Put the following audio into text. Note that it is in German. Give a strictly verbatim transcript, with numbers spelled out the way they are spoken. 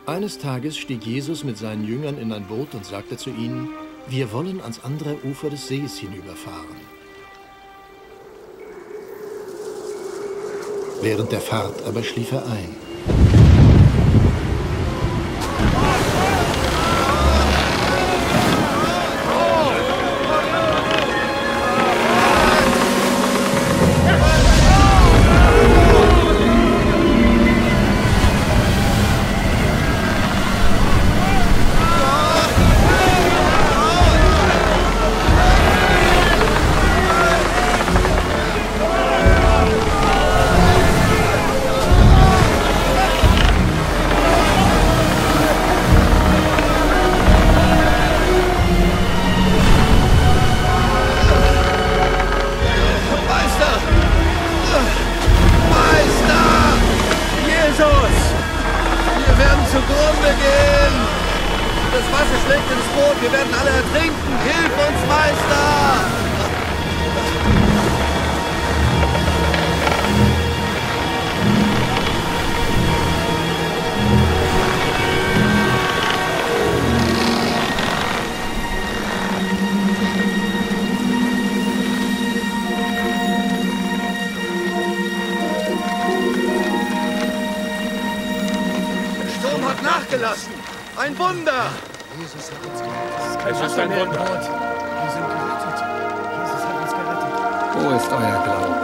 Eines Tages stieg Jesus mit seinen Jüngern in ein Boot und sagte zu ihnen: Wir wollen ans andere Ufer des Sees hinüberfahren. Während der Fahrt aber schlief er ein. Zugrunde gehen! Das Wasser schlägt ins Boot, wir werden alle ertrinken! Hilf uns, Meister! Nachgelassen. Ein Wunder! Jesus hat uns gerettet. Es ist ein Wunder. Wir sind gerettet. Jesus hat uns gerettet. Wo ist euer Glaube?